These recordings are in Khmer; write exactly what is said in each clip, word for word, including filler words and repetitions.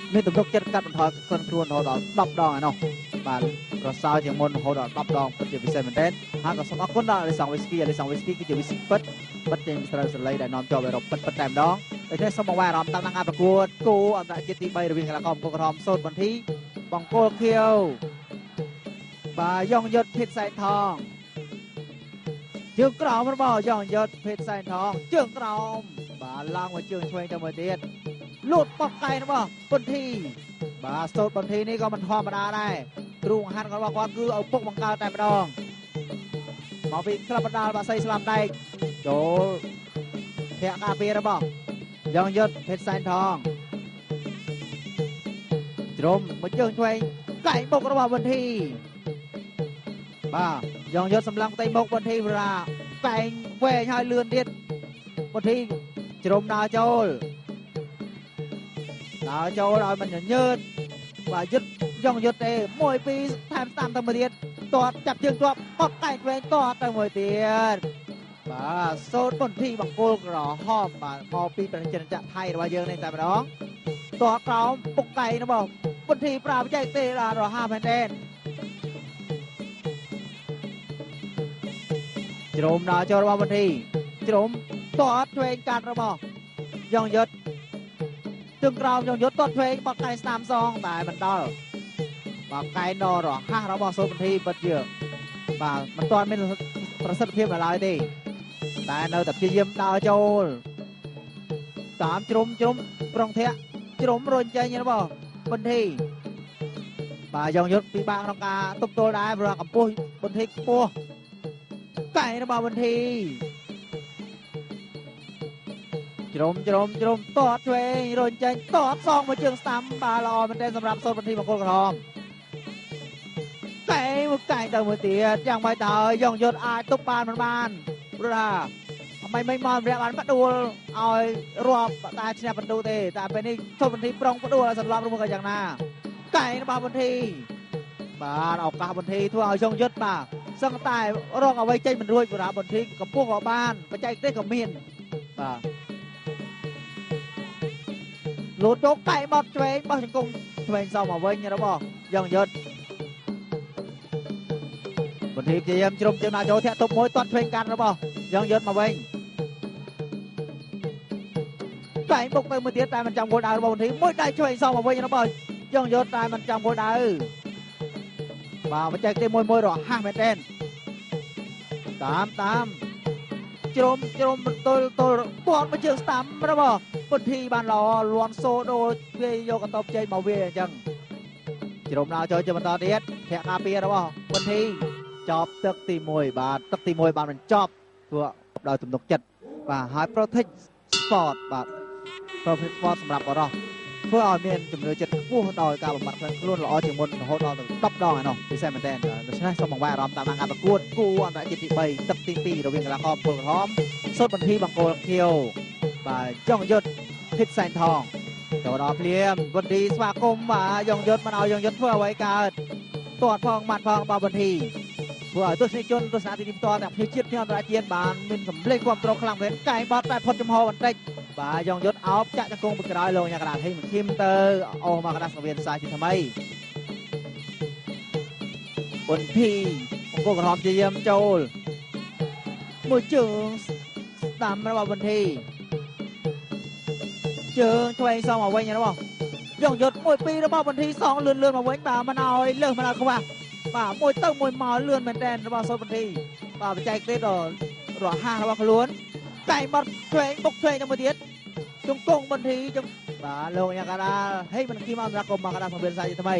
មានទំនុកចិត្តកាត់បន្ថយក្លិនខ្លួនរហូតដល់ដប់ដងឯណោះបាទប្រសើរជាងមុនរហូតដល់ដប់ដងពិតជាពិសេសមែនទែនហើយក៏សូមអរគុណដល់អេសងវីស្គីអេសងវីស្គីគឺជាវីស្គីពិតពិតចេញស្រូវសលៃដែលនាំជាប់អឺរ៉ុបពិតពិតតែម្ដងដូច្នេះសូមបង្វែរអារម្មណ៍តាមការប្រកួតគូអន្តរជាតិទីបីរវាងកីឡាករបង្គោលក្រហមសូត្របន្ទីបង្គោលខៀវបាទយ៉ងយុទ្ធភេទសែនថងជើងក្រោមរបស់យ៉ងយុទ្ធភេទសែនថងជើងក្រោមបាទឡើងមកជើងឆ្វេងទៅមួយទៀតលូតបោះកែរបស់បន្ទីបាទសូត្របន្ទីនេះក៏មិនធម្មតាដែរគ្រូបង្ហាត់របស់គាត់គឺឪពុកបង្កើតតែម្ដងមកពីក្លឹបបណ្ដាលបាសីស្លាប់ដែកចូលភ័ក្រការពាររបស់យ៉ងយុទ្ធភេទសែនថងជ្រុំមកជើងឆ្វេងកែងមុខរបស់បន្ទីបាទយ៉ងយុទ្ធសម្លឹងផ្ទៃមុខបន្ទីវរាកែងវែងហើយលឿនទៀតបន្ទីជ្រុំដើរចូលដើរចូលឲ្យមិនញើតបាទយុទ្ធយ៉ងយុទ្ធទេមួយពីរថែមតាមទៅមួយទៀតតតចាប់ជើងទាត់បត់កែងវែងតតទៅមួយទៀតបាទសូត្របន្ទីបង្គោលក្រហមបាទមកពីប្រជាជនថៃរបស់យើងនេះតែម្ដងតតក្រោមពុកកែងរបស់បន្ទីប្រាបច្ចេកទេសដល់រហ័សមែនទែនជ្រុំដល់ចូលរបស់បន្ទីជ្រុំតតឆ្វេងកាត់របស់យ៉ងយុទ្ធជើងក្រោមយ៉ងយុទ្ធតតឆ្វេងបត់កែងស្នាមសងតែមិនដល់បាទកែងដល់រហ័សរបស់សូត្របន្ទីពិតជាបាទមិនទាន់មានប្រសិទ្ធភាពឡើយទេតែនៅតែព្យាយាមដើរចូលតាមជ្រុំជ្រុំប្រុងធាក់ជ្រុំរុញចេញរបស់បន្ទីបាទយ៉ងយុទ្ធពិបាកក្នុងការទប់ទល់ដែរព្រោះកម្ពស់បន្ទីខ្ពស់កែងរបស់បន្ទីជ្រុំជ្រុំជ្រុំតតឆ្វេងរុញចេញតតសងមួយជើងស្ដាំបាទល្អមែនទែនសម្រាប់សូត្របន្ទីបង្គោលក្រហមកែងមកកែងទៅមួយទៀតយ៉ាងម៉េចទៅយ៉ងយុទ្ធអាចទប់បានមិនបានព្រោះថាអ្វីមិនមកម្នាក់បានបដួលឲ្យរាប់តែឈ្នះបន្ទូទេតែពេលនេះសូត្របន្ទីប្រុងបដួលឲ្យសន្លប់ឬមកយ៉ាងណាកែងរបស់បន្ទីបាទឱកាសបន្ទីធ្វើឲ្យយ៉ងយុទ្ធបាទសឹងតែរកអ្វីចេញមិនរួចព្រោះបន្ទីកម្ពស់ក៏បានបច្ចេកទេសក៏មានបាទលូតចូលកែងបត់ឆ្វេងបោះជង្គង់ឆ្វេងសងមកវិញរបស់យ៉ងយុទ្ធបន្ទីព្យាយាមជ្រុំជើងដាក់ចូលធាក់ទប់មួយទាត់ឆ្វេងកាត់របស់យ៉ងយុទ្ធមកវិញកែងបុកទៅមួយទៀតតែមិនចាំគោលដៅរបស់បន្ទីមួយដៃឆ្វេងសងមកវិញរបស់យ៉ងយុទ្ធតែមិនចាំគោលដៅបាទបច្ចេកទេសមួយមួយរហ័សមែនទែនតាមតាមជ្រុំជ្រុំបន្ទល់ទល់បត់មកជើងស្ដាំរបស់បន្ទីបានល្អលន់សូដូចវាយកកតបជ័យមកវាអញ្ចឹងជ្រុំដល់ចូលជាបន្តទៀតធាក់ការពាររបស់បន្ទីចប់ទឹកទីមួយបាទទឹកទីមួយបានបញ្ចប់ធ្វើដោយទំនុកចិត្តបាទហើយ Protect Sport បាទ Protect Sport សម្រាប់បរិសុទ្ធធ្វើឲ្យមានជំនឿចិត្តខ្ពស់ដោយការបំបត្តិខ្លួនល្អជាងមុនរហូតដល់ទៅដប់ដងឯណោះពិសេសមែនទែនដូច្នេះសូមបង្វែរអារម្មណ៍តាមការប្រកួតគូអន្តរជាតិទីបីទឹកទីពីររវាងកីឡាករបង្គោលក្រហមសូត្របន្ទីបង្គោលខៀវបាទយ៉ងយុទ្ធភេទសែនថងចូលដល់ភ្លាមបន្ទីស្វាគមន៍បាទយ៉ងយុទ្ធមិនឲ្យយ៉ងយុទ្ធធ្វើអ្វីកើតទាត់ផងម៉ាត់ផងរបស់បន្ទីព្រោះឲ្យទស្សនិកជនទស្សនាទីនេះផ្ទាល់តែភ្ញៀវជាតិភ្ញៀវអន្តរជាតិបានមានសម្លេងគ្រប់គ្រងខ្លាំងមែនកែងបត់តែផុតចំហបន្តិចបាទយ៉ងយុទ្ធអោបចាក់ចង្គង់ពីក្រោយលោកញ៉ាកដាហេមិនឈាមទៅអូមកកដាសង្វៀនសាជាថ្មីបន្ទីបង្គោលក្រហមជាយាមចូលមួយជើងស្ដាំរបស់បន្ទីជើងឆ្វេងសងមកវិញរបស់យ៉ងយុទ្ធមួយពីររបស់បន្ទីសងលឿនលឿនមកវិញបាទមិនឲ្យលើសមិនឲ្យខ្វះបាទមួយទៅមួយមកលឿនមែនតើរបស់សូត្របន្ទីបាទបច្ចេកទេសដ៏រហ័សរបស់ខ្លួនកែងបត់ឆ្វេងបុកឆ្វេងទៅមួយទៀតជង្គង់បន្ទីជង្គបាទលោកញ៉ាកដាហេមិនគីមកសម្រាប់កុំមកកដាសង្វៀនសាជាថ្មី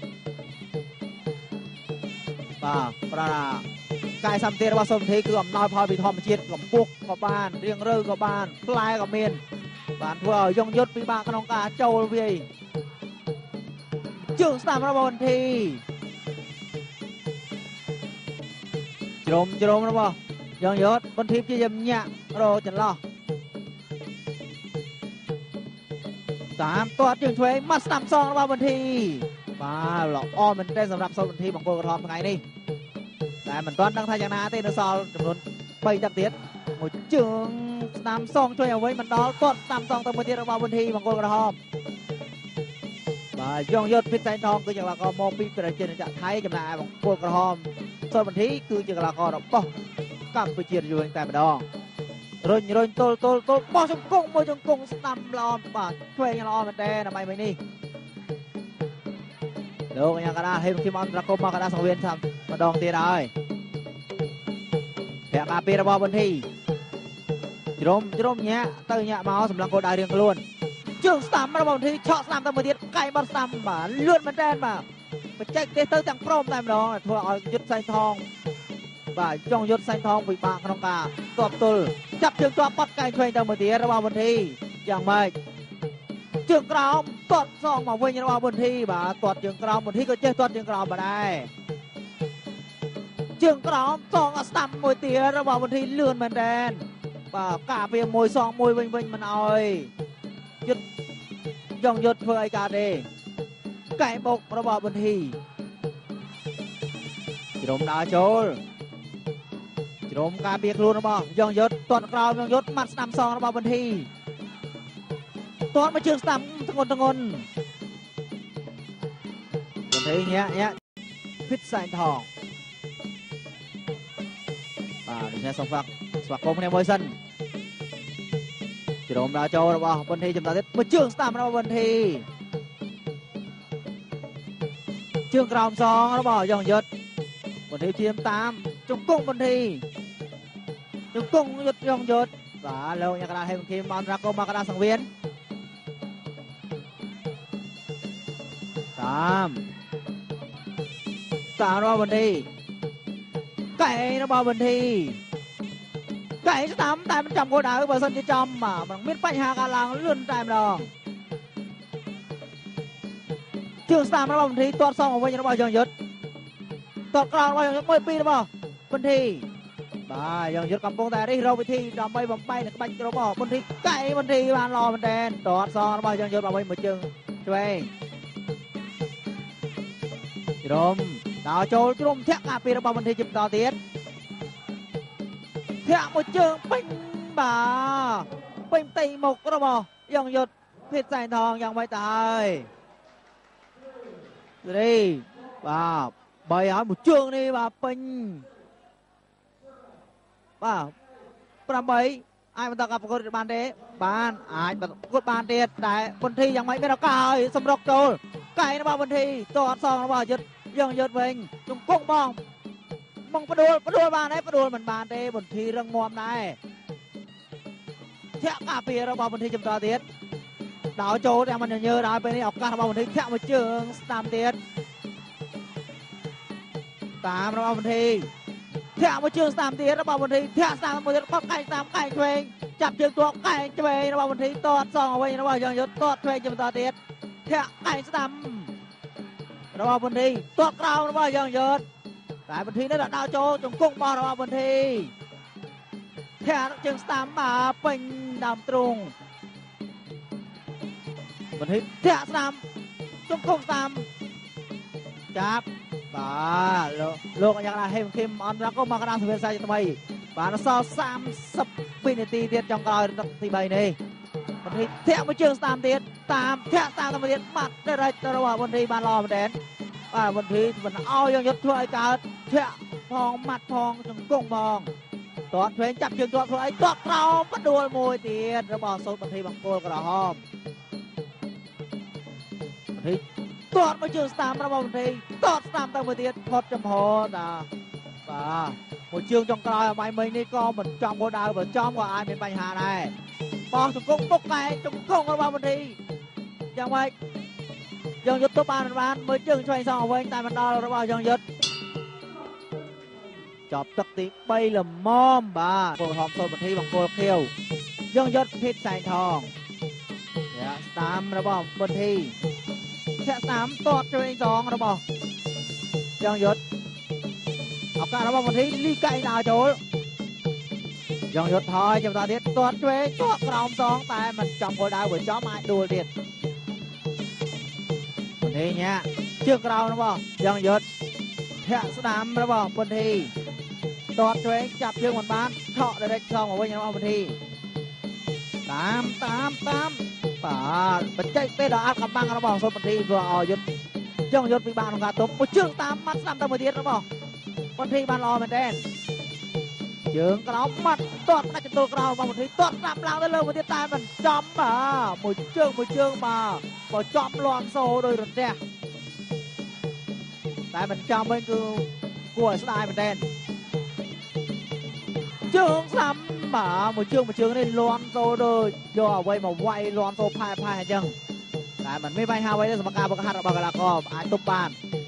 បាទប្រាកាយសម្បត្តិរបស់សូត្របន្ទីគឺអំណោយផលពីធម្មជាតិកម្ពស់ក៏បានរៀងរើក៏បានផ្លែក៏មានបានធ្វើឲ្យយ៉ងយុទ្ធពិបាកក្នុងការចូលវាយជើងស្ដាំរបស់បន្ទីជ្រុំជ្រុំរបស់យ៉ងយុទ្ធបន្ទីជាយមញាក់រចន្លោះតាមទាត់ជើងឆ្វេងមកស្ដាំសងរបស់បន្ទីបាទល្អមែនទែនសម្រាប់សូត្របន្ទីបង្គោលក្រហមថ្ងៃនេះតែមិនទាន់ដឹងថាយ៉ាងណាទេនៅសល់ចំនួនបីទឹកទៀតមួយជើងស្ដាំសងជួយឲ្យវិញមិនដល់ទាត់ស្ដាំសងទៅមួយទៀតរបស់បន្ទីបង្គោលក្រហម và dòng dốt phía tay thong cứ như là có một pin trên trạng thái chậm lại bằng cột cờ hòm sau một tí cứ như là có đọc bom cầm với chuyện rồi tại mà đó rồi rồi tôi tôi tôi bỏ trong cung bỏ trong cung nằm lo mà thuê nhà lo mà đè là mày mày đi được nhà cái đó thêm thêm ăn ra công mà cái đó sang viên thầm mà đòn tiền rồiแบกอาเปียระบอบนที่จมจมเนี้ยตื่นเนี้ยมาเอาสำลังโกดาเรียงล้วนจึงสามระบอบนที่ช็อตสามตะมือเดียดไก่บอลสามมาเลื่อนมันแดนมาไปแจ็คเตอร์จังพร้อมได้มาดองทัวร์เอายุดใส่ทองบ่าจ้องยุดใส่ทองปีปากขนมกาตบตุลจับจึงตัวปัดไก่ช่วยตะมือเดียระบอบนที่อย่างไม่จึงกราวตดซองมาเวียนระบอบนที่บ่าตดจึงกราวบนที่ก็เจ๊ตดจึงกราวมาได้จึงกรอมซองสตัมมวยเตี๋ยระหว่างวันที่เลื่อนมันแดนป่ากาเปียมวยซองมวยวิ่งวิ่งมันเอายุดย่องยุดเพื่อไอกาเดไก่บกระหว่างวันที่จิรมดาโจลจิรมกาเปียครูระหว่างย่องยุดตอนกราวย่องยุดมัดสตัมซองระหว่างวันที่ตอนมาเชิงสตัมทั้งคนทั้งคนวันที่เนี้ยเนี้ยพิษใส่ทองเนี่ยสองฝักสวักคมในมวยสั้นจิโรมดาวโจระบอบนทีจำตาเด็ดมาเชื่องสตาร์มระบอบนทีเชื่องกราวสองระบอบย่องยศบนทีเทียมตามจงกุ้งบนทีจงกุ้งยศย่องยศสาแล้วยังกระดาษให้บนทีมันรักก็มากระดาษสังเวียนตามตามระบอบนทีไก่ระบอบนทีไก่สามแต่มันจำโกดาคือเบอร์ซันจะจำอ่ะมันมิดไปหาการลางเลื่อนใจมันดองเชื่อสามระบอบนทีตัวซองของวันยระบอบยองยศตัวกลางระบอบยองยศมวยปีระบอบบนทีบ่ายองยศกำปงแต่ได้เราไปที่ดำใบบำไปเนี่ยบังระบอบบนทีไก่บนทีบานรอมันแดนตัวซองระบอบยองยศมาไว้เหมือนจึงช่วยจิรมดาวโจจิรมเทะอาปีระบอบบนทีจิมต่อเตี้ยเทะมาเจอเป็นบ่าเป็นตีหมกระบอยองยศเพชรใส่ทองยังไม่ตายดีบ่าใบหอยmột chươngนี่บ่าเป็นบ่าประมาณไอ้มันตะกับกดบานเดบานไอ้มันกดบานเดแต่บนทียังไม่เป็นเราไก่สมรกโจลไก่นะบ่าบนทีตัวซองนะบ่ายศยังยศเวงจงก้งบ้องมองประดูประดูบานไหนประดูมันบานเดบนทีเรื่องงอมไหนเทะกาเปียเราบ่าบนทีจำตัวเตี้ยดาวโจแต่มันเยอะๆดาวไปนี่ออกการบ่าบนทีเทะมาเจอตามเตี้ยตามเราบ่าบนทีเทะมาเจอตามเตี้ยเราบ่าบนทีเทะตามบนทีก็ไก่ตามไก่เวงจับเจอตัวไก่เวงเราบ่าบนทีตอดซองเอาไว้เราบ่ายังยศตอดเวงจำตัวเตี้ยเทะไก่ตามเราบ่าบนทีตอดกราวเราบ่ายังยศแต่บนทีนั่นแหละดาวโจจงกุ้งบอลเราบ่าบนทีแค่จึงตามมาเป็นดำตรงบนทีแค่ตามจงกุ้งตามจับบ่าโลโลกอย่างไรให้มันเข้มอันรักก็มากระดานสุเวสัยทำไมบ่าเราซ้อสามสิบปีนาทีเดียดจังกลายนักตีใบนี่บนทีแค่มาเจอตามเดียดตามแค่ตามตามเดียดมัดได้ไรแต่ระหว่างบนทีบานรอมาแดนอ่าบนทีมันเอายังยศถ้วยการแค่พองมัดพองจงกุ้งมองตอนเพลงจับจึงตัวไอ้ตัวเราก็โดนมวยเตียนระบอบโซนบางทีบางโกลกระหอมบางทีตัวมาจึงตามระบอบบางทีตัวตามตามมวยเตียนพอดจำพอนะป่ามวยจึงจงกลายไม่ไม่นี่ก็เหมือนจอมโคดาวเหมือนจอมกว่าไอ้เป็นปัญหาได้ปองจงกุ้งตกไก่จงกุ้งระบอบบางทียังไงยังยุดตัวบานบานมวยจึงช่วยสองเอาไว้แต่มันดอระบอบยังยุดจอบตักติไปละมอมบ่าโกหอมโซนบนทีบางโกเขียวย่องยศเพชรใส่ทองเนี่ยตามระบบบนทีแค่สามตอดตัวเองสองระบอบย่องยศเอาการระบบบนทีลีไก่ดาวโจลย่องยศทอยจำตาเด็ดตอดตัวเองตัวกราวสองแต่มันจำโกดาวเหมือนจ้อไม้ดูเด็ดบนทีเนี่ยเชือกเราระบอบย่องยศแค่สนามระบบบนทีตอดตัวเองจับเชือกเหมือนบ้านเฉาะได้ได้ช่องเอาไว้ยังเอาบนทีตามตามตามបាទបញ្ចេញពេលដល់អត់កំបាំងរបស់សូនបន្ទីព្រោះឲ្យយុទ្ធចង់យុទ្ធពីបានក្នុងការទប់មួយជើងតាមម៉ាត់ស្ដាប់ទៅមួយទៀតរបស់បន្ទីបានល្អមែនទែនជើងក្រោមម៉ាត់ទាត់ផ្ដាច់ចន្ទុលក្រោមរបស់បន្ទីទាត់ស្ដាប់ឡើងទៅលើមួយទៀតតែមិនចំបាទមួយជើងមួយជើងបាទបើចំលាន់សូដោយរន្ទះតែមិនចំវិញគឺគួរឲ្យស្ដាយមែនទែនជើងស្ដាំបាទមួយជើងមួយជើងនេះលាន់សូដូចយកអ្វីមកវាយលាន់សូផែផែអញ្ចឹងតែมันไม่បញ្ហាអ្វីទេសម្រាប់ការបង្ហាត់របស់កីឡាករអាចទប់បាន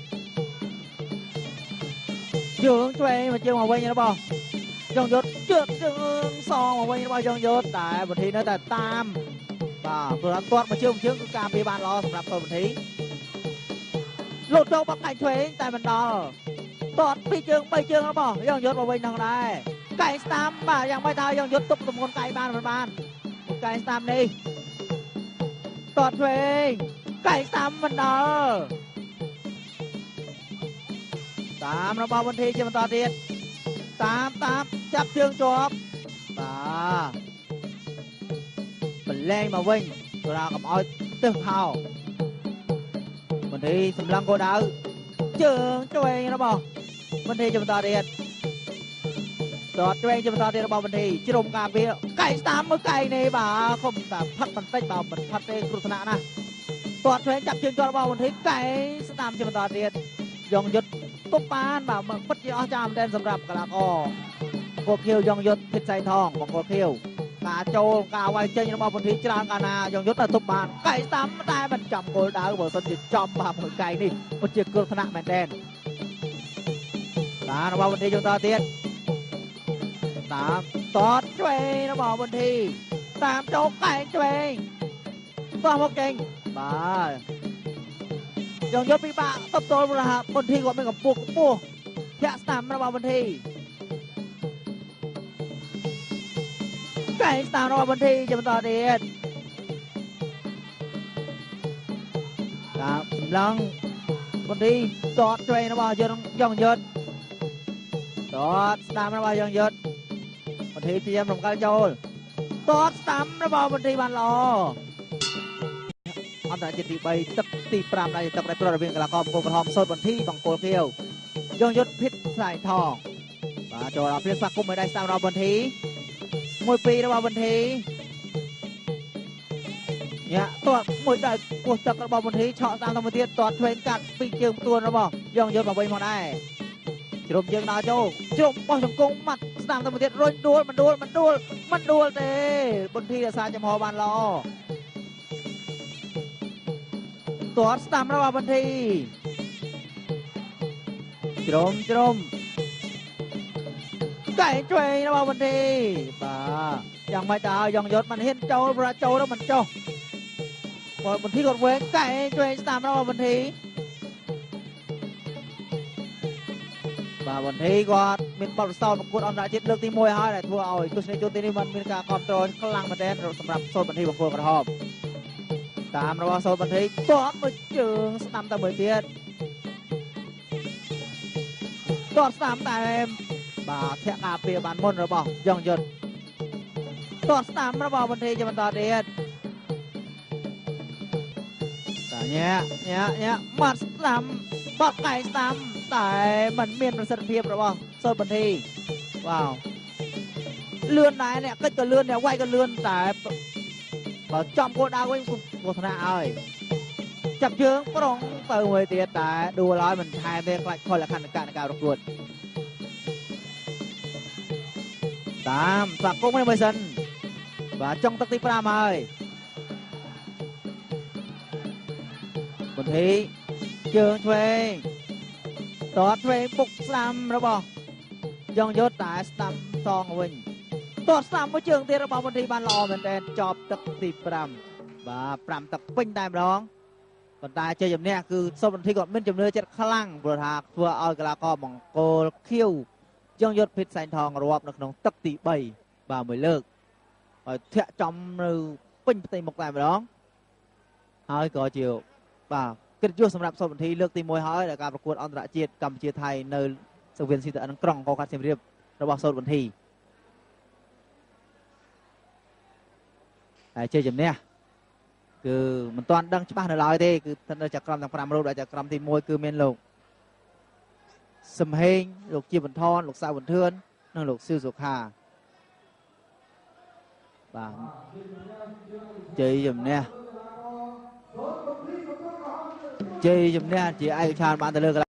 ជើងឆ្វេងមកជើងមកវិញរបស់យងយុទ្ធជើងជើងសងមកវិញរបស់យងយុទ្ធតែបន្ទីនៅតែតាមបាទព្រោះអត់ទាត់មកជើងជើងគឺការពារបានល្អសម្រាប់ទៅបន្ទីលូតចូលបាក់កែងឆ្វេងតែមិនដល់ទាត់ពីជើងបីជើងរបស់យងយុទ្ធមកវិញហ្នឹងដែរកែងស្ដាំបាទយ៉ាងម៉េចថាយងយុទ្ធទប់ទម្ងន់កែងបានមិនបានកែងស្ដាំនេះទាត់ឆ្វេងកែងស្ដាំមិនដល់តាមរបស់បន្ទីជាបន្តទៀតតាមតាមចាប់ជើងជាប់បាទបលែងមកវិញព្រោះកុំឲ្យទឹះខោបន្ទីសម្លឹងគោដៅជើងឆ្វេងរបស់បន្ទីជាបន្តទៀតដតឆ្វេងជាបន្តទៀតរបស់បន្ទីជ្រុំការពារកែងស្ដាំមើលកែងនេះបាទខំតែផាត់បន្តិចបាទមិនផាត់ទេគ្រោះថ្នាក់ណាស់ដតឆ្វេងចាប់ជើងជាប់របស់បន្ទីកែងស្ដាំជាបន្តទៀតយងយុទ្ធទប់បានបាទពិតជាអស្ចារ្យមែនទែនសម្រាប់កីឡាករគោភៀវយងយុទ្ធភិតសៃថងបង្គោលភៀវការចូលការវាយចេញរបស់បន្ទីច្រើនកាលណាយងយុទ្ធតែទប់បានកែងស្ដាំតែមិនចំគោលដៅបើសិនជាចំបាទមួយកែងនេះពិតជាគ្រោះថ្នាក់មែនទែនតារបស់បន្ទីយងតទៀតតាមតតឆ្វេងរបស់បន្ទីតាមចូលកែងឆ្វេងតោះមកចេញបាទយងយុទ្ធពិបាកតបតល់របស់បន្ទីគាត់មានកម្ពស់ខ្ពស់ធាក់ស្ដាំរបស់បន្ទីកែងស្ដាំរបស់បន្ទីជាបន្តទៀតតាមសម្លឹងបន្ទីតតឆ្វេងរបស់យងយងយុទ្ធតតស្ដាំរបស់យងយុទ្ធបន្ទីព្យាយាមរំកិលចូលតតស្ដាំរបស់បន្ទីបានល្អអន្តរជាតិទីបីទឹកទីប្រាំដែលទឹកដែលប្ររវាងកីឡាករបង្គោលក្រហមសូត្របន្ទីបង្គោលខៀវយងយុទ្ធភិតសៃថងបាទចូលដល់ព្រៀបស្វាគមន៍មួយដៃស្ដាំរបស់បន្ទីមួយពីររបស់បន្ទីញ៉ាទាត់មួយដៃគោះទឹករបស់បន្ទីឆក់តាមទៅមួយទៀតទាត់ឆ្វេងកាត់ពីជើងផ្ទួនរបស់យងយុទ្ធមកវិញមកដែរជ្រុំជើងដល់ចូលជ្រុំបោះជង្គង់ម៉ាត់ស្ដាំទៅមួយទៀតរុញដួលមិនដួលមិនដួលមិនដួលទេបន្ទីរក្សាចំហបានល្អទាត់ស្ដាំរបស់បន្ទីជ្រុំជ្រុំកែងឆ្វេងរបស់បន្ទីបាទយ៉ាងម៉េចទៅយងយុទ្ធមិនហ៊ានចូលប្រចូលទៅមិនចុះបើបន្ទីគាត់វែងកែងឆ្វេងស្ដាំរបស់បន្ទីបាទបន្ទីគាត់មានបទពិសោធន៍ប្រកួតអន្តរជាតិលើកទីមួយហើយដែលធ្វើឲ្យទស្សនិកជនទីនេះមិនមានការគ្រប់គ្រងខ្លាំងមែនទែនសម្រាប់សូត្របន្ទីបង្គោលក្រហមតាមរបស់សូត្របន្ទីទាត់មួយជើងស្ដាំទៅមួយទៀតទាត់ស្ដាំតែបាទធាក់ការពារបានមុនរបស់យងយុទ្ធទាត់ស្ដាំរបស់បន្ទីជាបន្តទៀតតាញ៉ាញ៉ាញ៉ាម៉ាត់ស្ដាំបត់កែងស្ដាំតែมันមានប្រសិទ្ធភាពរបស់សូត្របន្ទីវ៉ាវលឿនដែរអ្នកគិតក៏លឿនអ្នកវាយក៏លឿនតែបើចំគោលដៅវិញគ្រោះថ្នាក់ហើយចាប់ជើងប្រុងទៅមួយទៀតតែដួលហើយមិនថែមទេខ្លាចខុសលក្ខណៈនៃការប្រកួតតាមស្វាគមន៍នេះមួយសិនបាទចុងទឹកទីប្រាំហើយបន្ទីជើងឆ្វេងតតឆ្វេងពុកស្ដាំរបស់យងយុទ្ធតែស្ដាំសងវិញតតស្ដាំមួយជើងទៀតរបស់បន្ទីបានល្អមែនទែនចប់ទឹកទីប្រាំបាទប្រាំទឹកពេញតែម្ដងប៉ុន្តែជ័យជំនះគឺសូត្របន្ទីគាត់មានជំនឿចិត្តខ្លាំងព្រោះថាធ្វើឲ្យកីឡាករបង្គោលខៀវយងយុទ្ធភិតសែនថងរាប់នៅក្នុងទឹកទីបីបាទមួយលើកហើយធាក់ចំនៅពេញផ្ទៃមុខតែម្ដងហើយក៏ជាបាទកិត្តិយសសម្រាប់សូត្របន្ទីលើកទីមួយហើយដែលការប្រកួតអន្តរជាតិកម្ពុជាថៃនៅសង្វៀនស៊ីតអិនក្រុងកោកាត់សៀមរាបរបស់សូត្របន្ទីហើយជ័យជំនះគឺមិនទាន់ដឹងច្បាស់នៅឡើយទេគឺស្ថិតនៅចក្រមទាំងប្រាំរូបដែលចក្រមទីមួយគឺមានលោកសំហេងលោកជាបន្ថនលោកសៅវន្ទឿននិងលោកស៊ឺសុខាបាទជ័យជំនះជ័យជំនះជាឯកច្ឆានបានទៅលើ